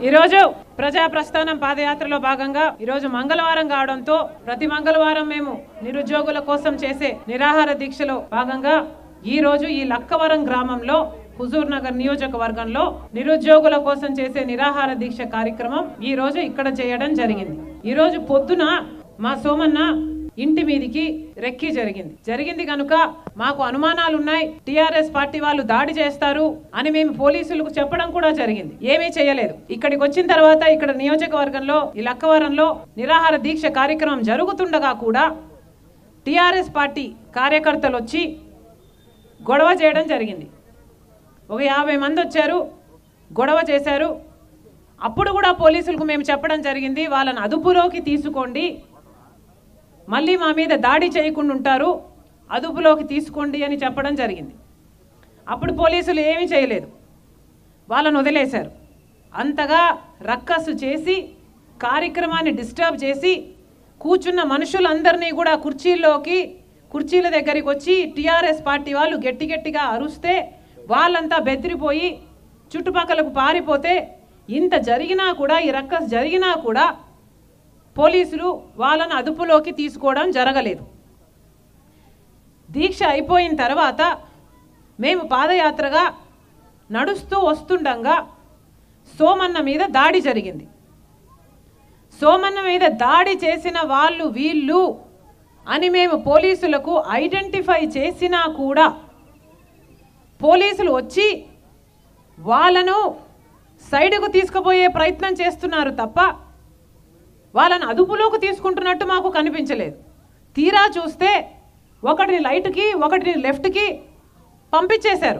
ఈరోజు ప్రజా ప్రస్థానం పాదయాత్రలో భాగంగా ఈరోజు మంగళవారం కావడంతో ప్రతి మంగళవారం మేము నిరుద్యోగుల కోసం చేసే నిరాహార దీక్షలో భాగంగా ఈ రోజు ఈ లక్కవరం గ్రామంలో హుజూర్ నగర్ నియోజకవర్గంలో నిరుద్యోగుల కోసం చేసే నిరాహార దీక్ష కార్యక్రమం ఈ రోజు ఇక్కడ చేయడం జరిగింది। ఈ రోజు పొద్దున మా సోమన్న ఇంటి మీదికి రెక్కి జరిగింది కనుక మాకు అనుమానాలు ఉన్నాయి, టిఆర్ఎస్ పార్టీ వాళ్ళు దాడి చేస్తారు అని మేము పోలీసులకు చెప్పడం కూడా జరిగింది। ఏమీ చేయలేదు। ఇక్కడికి వచ్చిన తర్వాత ఇక్కడ నియోజకవర్గంలో ఈ లక్కవరంలో నిరాహార దీక్ష కార్యక్రమం జరుగుతుండగా కూడా టిఆర్ఎస్ పార్టీ కార్యకర్తలు వచ్చి గొడవ చేయడం జరిగింది। ఒక 50 మంది వచ్చారు, గొడవ చేశారు। అప్పుడు కూడా పోలీసులకు మేము చెప్పడం జరిగింది, వాళ్ళని అదుపులోకి తీసుకోండి, మళ్ళీ మా మీద దాడి చేయకుండా ఉంటారు, అదుపులోకి తీసుకోండి అని చెప్పడం జరిగింది। అప్పుడు పోలీసులు ఏమీ చేయలేదు, వాళ్ళని వదిలేశారు। అంతగా రక్కసు చేసి కార్యక్రమాన్ని డిస్టర్బ్ చేసి కూర్చున్న మనుషులందరినీ కూడా కుర్చీల దగ్గరికి వచ్చి టిఆర్ఎస్ పార్టీ వాళ్ళు గట్టిగా అరుస్తే వాళ్ళంతా బెదిరిపోయి చుట్టుపక్కలకు పారిపోతే ఇంత జరిగినా కూడా ఈ రక్కస్ జరిగినా కూడా పోలీసులు వాళ్ళని అదుపులోకి తీసుకోవడం జరగలేదు। దీక్ష అయిపోయిన తర్వాత మేము పాదయాత్రగా నడుస్తూ వస్తుండగా సోమన్న మీద దాడి జరిగింది। సోమన్న మీద దాడి చేసిన వాళ్ళు వీళ్ళు అని మేము పోలీసులకు ఐడెంటిఫై చేసినా కూడా పోలీసులు వచ్చి వాళ్ళను సైడ్కు తీసుకుపోయే ప్రయత్నం చేస్తున్నారు తప్ప వాళ్ళని అదుపులోకి తీసుకుంటున్నట్టు మాకు కనిపించలేదు। తీరా చూస్తే ఒకటిని రైట్కి ఒకటిని లెఫ్ట్కి పంపించేశారు।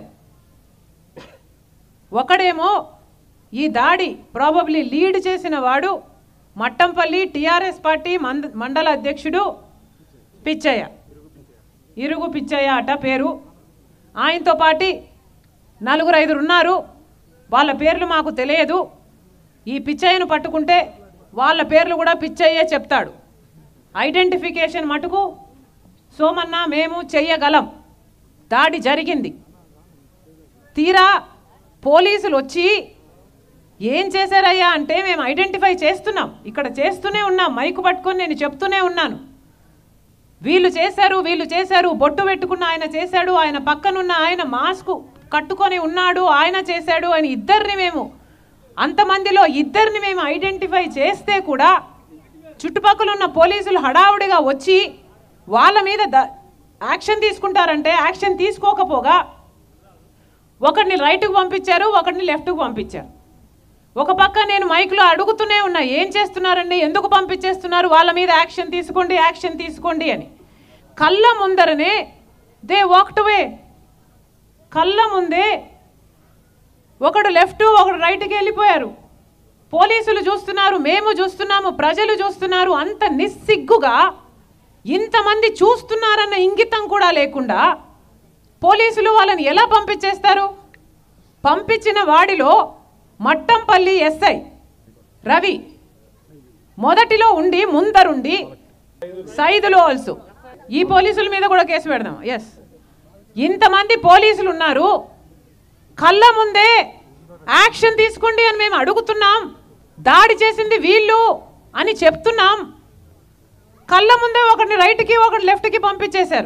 ఒకడేమో ఈ దాడి ప్రాబబ్లీ లీడ్ చేసిన వాడు మట్టంపల్లి టిఆర్ఎస్ పార్టీ మండల అధ్యక్షుడు పిచ్చయ్య, ఇరుగు పిచ్చయ్య అట పేరు। ఆయనతో పాటి 4-5 ఉన్నారు, వాళ్ళ పేర్లు మాకు తెలియదు। ఈ పిచ్చయ్యను పట్టుకుంటే వాళ్ళ పేర్లు కూడా పిచ్చయ్యే చెప్తాడు। ఐడెంటిఫికేషన్ మటుకు సోమన్న మేము చెయ్యగలం। దాడి జరిగింది। తీరా పోలీసులు వచ్చి ఏం చేశారయ్యా అంటే మేము ఐడెంటిఫై చేస్తున్నాం, ఇక్కడ చేస్తూనే ఉన్నాం, మైకు పట్టుకొని నేను చెప్తూనే ఉన్నాను, వీళ్ళు చేశారు, బొట్టు పెట్టుకున్న ఆయన చేశాడు, ఆయన పక్కనున్న ఆయన మాస్క్ కట్టుకొని ఉన్నాడు, ఆయన చేశాడు అని అంతమందిలో ఇద్దరిని మేము ఐడెంటిఫై చేస్తే కూడా చుట్టుపక్కల ఉన్న పోలీసులు హడావుడిగా వచ్చి వాళ్ళ మీద యాక్షన్ తీసుకుంటారంటే యాక్షన్ తీసుకోకపోగా ఒకరిని రైట్కు పంపించారు, ఒకరిని లెఫ్ట్కు పంపించారు। ఒక పక్క నేను మైక్లో అడుగుతూనే ఉన్నా, ఏం చేస్తున్నారండి, ఎందుకు పంపించేస్తున్నారు, వాళ్ళ మీద యాక్షన్ తీసుకోండి అని। కళ్ళ ముందరనే దే వాక్డ్ అవే, కళ్ళ ముందే ఒకడు లెఫ్ట్ ఒకడు రైట్కి వెళ్ళిపోయారు। పోలీసులు చూస్తున్నారు, మేము చూస్తున్నాము, ప్రజలు చూస్తున్నారు। అంత నిస్సిగ్గుగా ఇంతమంది చూస్తున్నారన్న ఇంగితం కూడా లేకుండా పోలీసులు వాళ్ళని ఎలా పంపించేస్తారు? పంపించిన వాడిలో మట్టంపల్లి ఎస్ఐ రవి మొదటిలో ఉండి ముందరుండి సైదులు ఆల్సో, ఈ పోలీసుల మీద కూడా కేసు పెడదాం। ఎస్, ఇంతమంది పోలీసులు ఉన్నారు, కళ్ళ ముందే యాక్షన్ తీసుకోండి అని మేము అడుగుతున్నాం, దాడి చేసింది వీళ్ళు అని చెప్తున్నాం, కళ్ళ ముందే ఒకరిని రైట్కి ఒకటి లెఫ్ట్కి పంపించేశారు।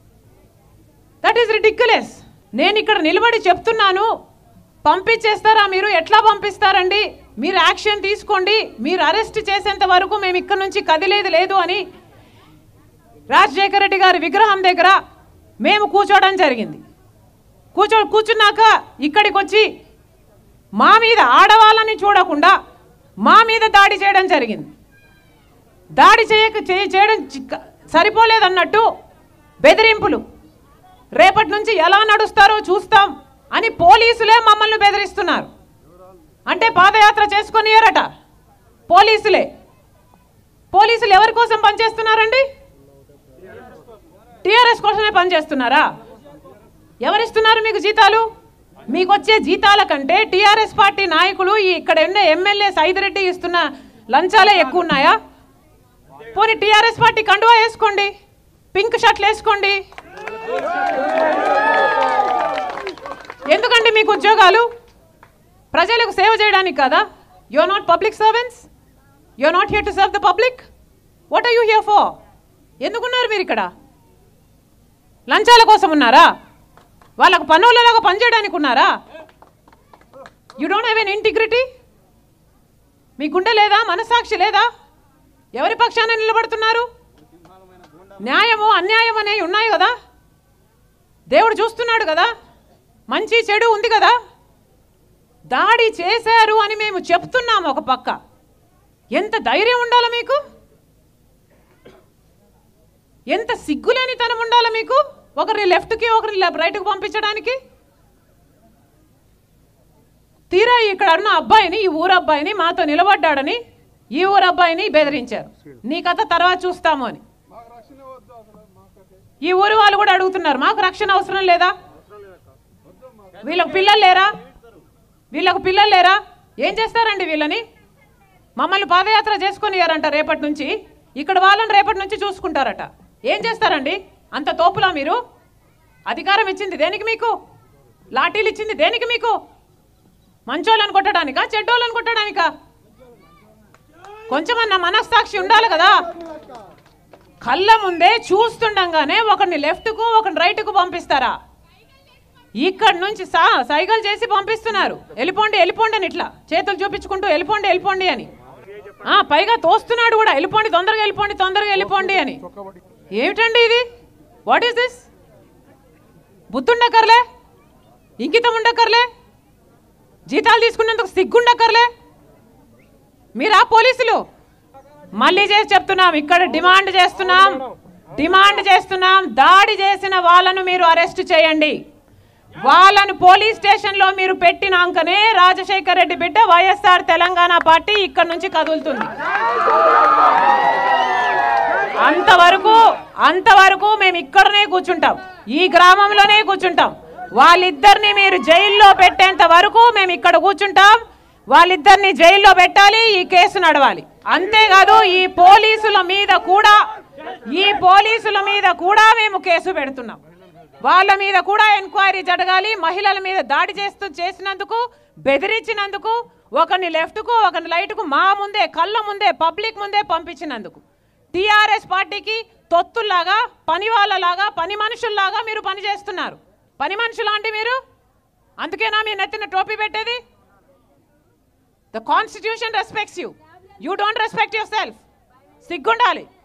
That is ridiculous. నేను ఇక్కడ నిలబడి చెప్తున్నాను, పంపించేస్తారా మీరు? ఎట్లా పంపిస్తారండి? మీరు యాక్షన్ తీసుకోండి, మీరు అరెస్ట్ చేసేంత వరకు మేము ఇక్కడ నుంచి కదిలేది లేదు అని రాజశేఖర రెడ్డి గారి విగ్రహం దగ్గర మేము కూర్చోవడం జరిగింది। కూర్చున్నాక ఇక్కడికి వచ్చి మా మీద ఆడవాళ్ళని చూడకుండా మా మీద దాడి చేయడం జరిగింది। దాడి చేయడం సరిపోలేదన్నట్టు బెదిరింపులు, రేపటి నుంచి ఎలా నడుస్తారో చూస్తాం అని పోలీసులే మమ్మల్ని బెదిరిస్తున్నారు। అంటే పాదయాత్ర చేసుకొనియరట పోలీసులు ఎవరి కోసం పనిచేస్తున్నారండి? టిఆర్ఎస్ కోసమే పనిచేస్తున్నారా? ఎవరిస్తున్నారు మీకు జీతాలు? మీకు వచ్చే జీతాల కంటే టిఆర్ఎస్ పార్టీ నాయకులు ఇక్కడ ఉన్న ఎమ్మెల్యే సైదిరెడ్డి ఇస్తున్న లంచాలే ఎక్కువ ఉన్నాయా? పోనీ టిఆర్ఎస్ పార్టీ కండువా వేసుకోండి, పింక్ షర్ట్లు వేసుకోండి, ఎందుకండి మీకు ఉద్యోగాలు? ప్రజలకు సేవ చేయడానికి కదా? You are not public servants, you are not here to serve the public. What are you here for? ఎందుకున్నారు మీరు ఇక్కడ? లంచాల కోసం ఉన్నారా? వాళ్ళకు పన్నులలాగా పనిచేయడానికి ఉన్నారా? You don't have an integrity. మీ గుండె లేదా? మనస్సాక్షి లేదా? ఎవరి పక్షాన నిలబడుతున్నారు? న్యాయము అన్యాయం అనేవి ఉన్నాయి కదా, దేవుడు చూస్తున్నాడు కదా, మంచి చెడు ఉంది కదా. దాడి చేశారు అని మేము చెప్తున్నాము ఒక పక్క. ఎంత ధైర్యం ఉండాలి మీకు? ఎంత సిగ్గులేనితనం ఉండాలి మీకు? ఒకరిని లెఫ్ట్కి ఒకరిని రైట్కి పంపించడానికి. తీరా ఇక్కడ ఉన్న అబ్బాయిని, ఈ ఊరు అబ్బాయిని మాతో నిలబడ్డాడని ఈ ఊరు అబ్బాయిని బెదిరించారు. నీ కథ తర్వాత చూస్తాము అని. ఈ ఊరు వాళ్ళు కూడా అడుగుతున్నారు, మాకు రక్షణ అవసరం లేదా? వీళ్ళకు పిల్లలు లేరా? వీళ్ళకు పిల్లలు లేరా? ఏం చేస్తారండి వీళ్ళని? మమ్మల్ని పాదయాత్ర చేసుకునియారంట రేపటి నుంచి, ఇక్కడ వాళ్ళని రేపటి నుంచి చూసుకుంటారట. ఏం చేస్తారండి? అంత తోపులా మీరు? అధికారం ఇచ్చింది దేనికి మీకు? లాఠీలు ఇచ్చింది దేనికి మీకు? మంచోళ్ళని కొట్టడానికా, చెడ్డోళ్ళని కొట్టడానికా? కొంచెమన్నా మనస్సాక్షి ఉండాలి కదా. కళ్ళ ముందే చూస్తుండగానే ఒకరిని లెఫ్ట్కు ఒకరిని రైట్కు పంపిస్తారా? ఇక్కడ నుంచి సైకిల్ చేసి పంపిస్తున్నారు. వెళ్ళిపోండి వెళ్ళిపోండి అని, ఇట్లా చేతులు చూపించుకుంటూ వెళ్ళిపోండి వెళ్ళిపోండి అని. పైగా తోస్తున్నాడు కూడా, వెళ్ళిపోండి తొందరగా వెళ్ళిపోండి తొందరగా వెళ్ళిపోండి అని. ఏమిటండి ఇది? What is this? బుద్ధుండక్కర్లే, ఇంకితం ఉండక్కర్లే, జీతాలు తీసుకున్నందుకు సిగ్గుండక్కర్లే. మీరా పోలీసులు? మళ్ళీ చేసి చెప్తున్నాం, ఇక్కడ డిమాండ్ చేస్తున్నాం, దాడి చేసిన వాళ్ళను మీరు అరెస్ట్ చేయండి. వాళ్ళను పోలీస్ స్టేషన్లో మీరు పెట్టినాకనే రాజశేఖర్ రెడ్డి బిడ్డ వైఎస్ఆర్ తెలంగాణ పార్టీ ఇక్కడ నుంచి కదులుతుంది. అంతవరకు మేము ఇక్కడనే కూర్చుంటాం, ఈ గ్రామంలోనే కూర్చుంటాం. వాళ్ళిద్దరిని మీరు జైల్లో పెట్టేంత వరకు మేము ఇక్కడ కూర్చుంటాం. వాళ్ళిద్దరిని జైల్లో పెట్టాలి, ఈ కేసు నడవాలి. అంతేకాదు ఈ పోలీసుల మీద కూడా మేము కేసు పెడుతున్నాం. వాళ్ళ మీద కూడా ఎంక్వైరీ జరగాలి. మహిళల మీద దాడి చేసినందుకు, బెదిరించినందుకు, ఒకరిని లెఫ్ట్కు ఒకరిని రైట్కు మా ముందే, కళ్ళ ముందే, పబ్లిక్ ముందే పంపించినందుకు టీఆర్ఎస్ పార్టీకి తొత్తుల్లాగా, పని వాళ్ళలాగా, పని మనుషుల్లాగా మీరు పని చేస్తున్నారు. పని మనుషులా అంటే మీరు? అందుకేనా మీ నెత్తిన టోపీ పెట్టేది? The Constitution respects you. You don't respect yourself. సిగ్గుండాలి.